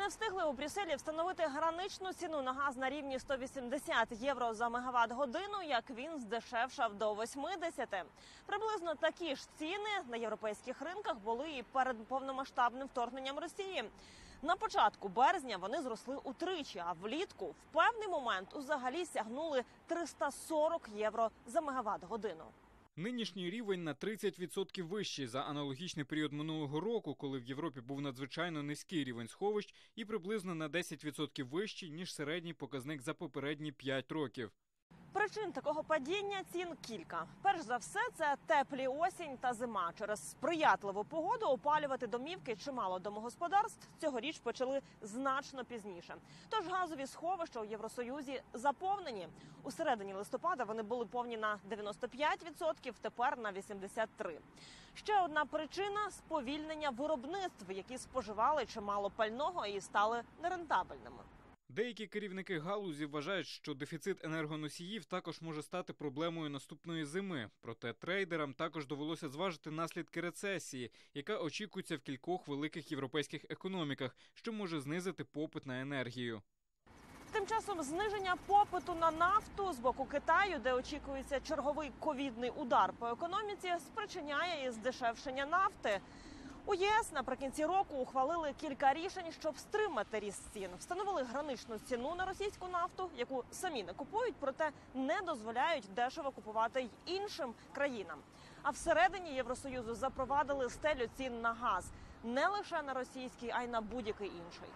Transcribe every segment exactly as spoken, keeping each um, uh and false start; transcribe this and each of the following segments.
встигли у Брюсселі встановити граничну ціну на газ на рівні сто вісімдесят євро за мегаватт-годину, як він здешевшав до восьмидесяти. Приблизно такі ж ціни на європейських ринках були і перед повномасштабним вторгненням Росії. На початку березня вони зросли утричі, а влітку в певний момент взагалі сягнули триста сорок євро за мегаватт-годину. Нинішній рівень на тридцять відсотків вищий за аналогічний період минулого року, коли в Європі був надзвичайно низький рівень сховищ і приблизно на десять відсотків вищий, ніж середній показник за попередні п'ять років. Причин такого падіння цін кілька. Перш за все, це теплі осінь та зима. Через сприятливу погоду опалювати домівки чимало домогосподарств цьогоріч почали значно пізніше. Тож газові сховища у Євросоюзі заповнені. У середині листопада вони були повні на дев'яносто п'ять відсотків, тепер на вісімдесят три відсотки. Ще одна причина – сповільнення виробництв, які споживали чимало пального і стали нерентабельними. Деякі керівники галузі вважають, що дефіцит енергоносіїв також може стати проблемою наступної зими. Проте трейдерам також довелося зважити наслідки рецесії, яка очікується в кількох великих європейських економіках, що може знизити попит на енергію. Тим часом зниження попиту на нафту з боку Китаю, де очікується черговий ковідний удар по економіці, спричиняє і здешевшення нафти. У ЄС наприкінці року ухвалили кілька рішень, щоб стримати ріст цін. Встановили граничну ціну на російську нафту, яку самі не купують, проте не дозволяють дешево купувати й іншим країнам. А всередині Євросоюзу запровадили стелю цін на газ. Не лише на російський, а й на будь-який інший.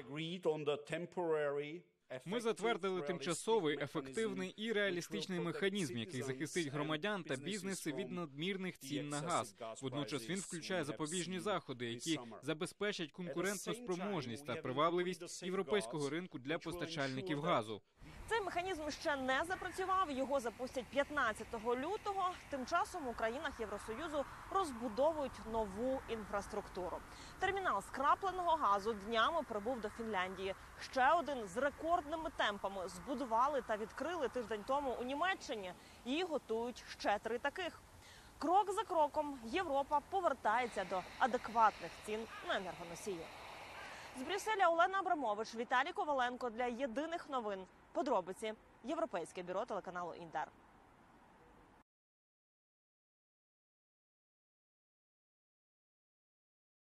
Ми затвердили тимчасовий, ефективний і реалістичний механізм, який захистить громадян та бізнеси від надмірних цін на газ. Водночас він включає запобіжні заходи, які забезпечать конкурентну спроможність та привабливість європейського ринку для постачальників газу. Цей механізм ще не запрацював, його запустять п'ятнадцятого лютого. Тим часом у країнах Євросоюзу розбудовують нову інфраструктуру. Термінал скрапленого газу днями прибув до Фінляндії. Ще один з рекордними темпами збудували та відкрили тиждень тому у Німеччині. І готують ще три таких. Крок за кроком Європа повертається до адекватних цін на енергоносії. З Брюсселя Олена Абрамович, Віталій Коваленко для Єдиних новин. Подробиці. Європейське бюро телеканалу Інтер.